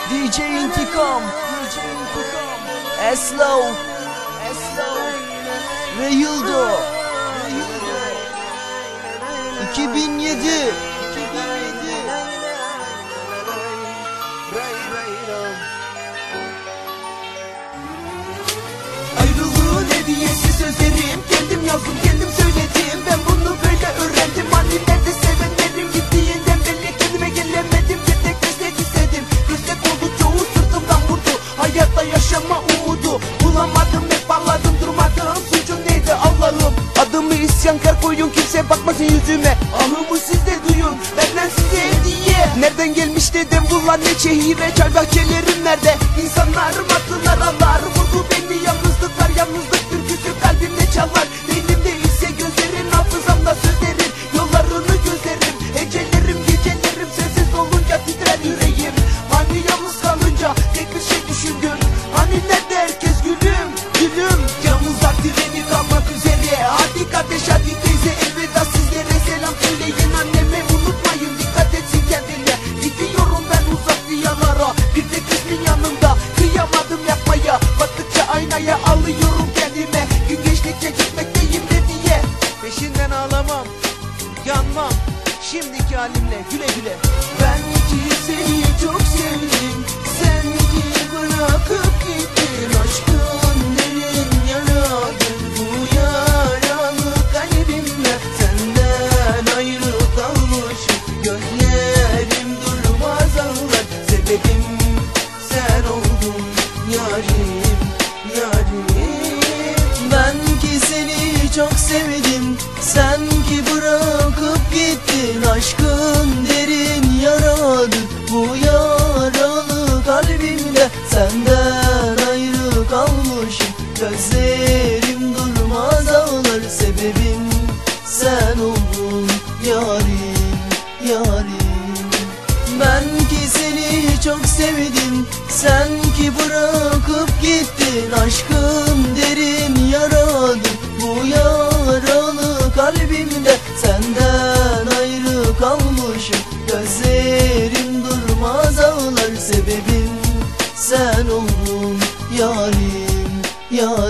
DJ İntikam, Eslo ve Yıldo 2007. Ayrılığın hediyesi sözlerim, kendim yazdım kendim söyledim. Ben bunu böyle öğrendim. Hani nerede sevenlerim, gittiğinden belli kendime gelemedim. Tek destek istedim, destek oldu, çoğu sırtımdan vurdu. Hayatta yaşama umudu bulamadım, hep ağladım durmadım. Suçum neydi Allah'ım? Adımı isyankar koyun, kimse bakmasın yüzüme. Ahımı siz de duyun, benden size hediye. Nereden gelmiş dedim, bunlar ne şehire? Çay bahçelerim nerede? İnsanlar attılar, Allah vurdu beni. Yalnızlık türküsü kalbimde çalar. Dilimde ise gözlerin, hafızamda sözlerin. Yollarını gözlerim, ecelerim, gecelerim. Sensiz olunca titrer yüreğim. Hani yalnız kalınca tek bir şey düşündüm. Hani nerede herkes gülüm, gülüm. Yalnızlar treni kalmak üzere. Hadi kardeş hadi teyze, elveda sizlere. Selam söyleyin anneme, unutmayın dikkat etsin kendine. Gidiyorum ben uzak diyarlara, bir tek ismin yanımda. Kıyamadım yapmaya, baktıkça aynaya alıyorum kendime. Gün geçtikçe gitmekteyim de diye. Peşinden ağlamam, yanmam, şimdiki halimle güle güle. Ben ki seni çok sevdim, sen ki bırakıp gittin. Aşkın derin yaradır, bu yaralı kalbimle. Senden ayrı kalmışım, gözlerim durmaz ağlar. Sebebim sen oldun yarim, yarim. Ben ki seni çok sevdim, sen ki bırakıp gittin. Aşkın derin yaradır, bu yaralı kalbimde. Senden ayrı kalmışım, gözlerim durmaz ağlar. Sebebim sen oldun yarim, yarim. Ben ki seni çok sevdim, sen ki bırakıp gittin. Aşkın derin yaradır, bu yaralı kalbimde. Senden ayrı kalmışım, gözlerim durmaz ağlar. Sebebim sen oldun yarim, yarim.